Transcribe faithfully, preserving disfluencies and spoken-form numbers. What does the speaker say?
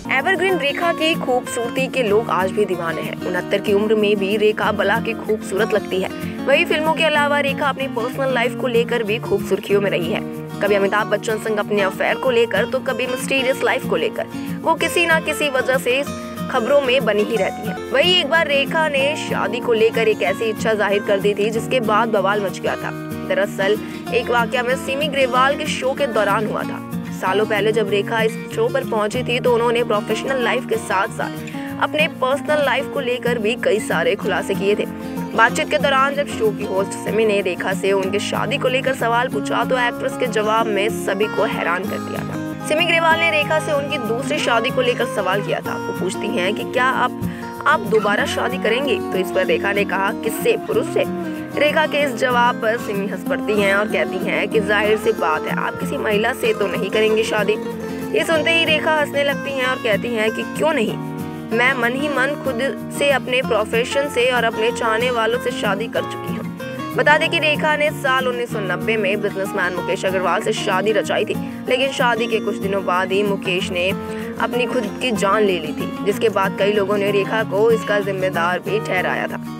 Evergreen रेखा की खूबसूरती के लोग आज भी दीवाने हैं। उनहत्तर की उम्र में भी रेखा बला के खूबसूरत लगती है। वही फिल्मों के अलावा रेखा अपनी पर्सनल लाइफ को लेकर भी खूब सुर्खियों में रही है। कभी अमिताभ बच्चन संग अपने अफेयर को लेकर तो कभी मिस्टीरियस लाइफ को लेकर वो किसी न किसी वजह से खबरों में बनी ही रहती है। वही एक बार रेखा ने शादी को लेकर एक ऐसी इच्छा जाहिर कर दी थी जिसके बाद बवाल मच गया था। दरअसल एक वाकया में सिमी ग्रेवाल के शो के दौरान हुआ था। सालों पहले जब रेखा इस शो पर पहुंची थी तो उन्होंने प्रोफेशनल लाइफ के साथ साथ अपने पर्सनल लाइफ को लेकर भी कई सारे खुलासे किए थे। बातचीत के दौरान जब शो की होस्ट सिमी ने रेखा से उनकी शादी को लेकर सवाल पूछा तो एक्ट्रेस के जवाब में सभी को हैरान कर दिया था। सिमी ग्रेवाल ने रेखा से उनकी दूसरी शादी को लेकर सवाल किया था। वो पूछती हैं कि क्या आप आप दोबारा शादी करेंगे, तो इस पर रेखा ने कहा किससे, पुरुष से। रेखा के इस जवाब पर सिमी हंस पड़ती हैं और कहती हैं कि जाहिर सी बात है आप किसी महिला से तो नहीं करेंगे शादी। ये सुनते ही रेखा हंसने लगती हैं और कहती हैं कि क्यों नहीं, मैं मन ही मन खुद से, अपने प्रोफेशन से और अपने चाहने वालों से शादी कर चुकी हूँ। बता दें कि रेखा ने साल उन्नीस सौ नब्बे में बिजनेसमैन मुकेश अग्रवाल से शादी रचाई थी, लेकिन शादी के कुछ दिनों बाद ही मुकेश ने अपनी खुद की जान ले ली थी, जिसके बाद कई लोगों ने रेखा को इसका जिम्मेदार भी ठहराया था।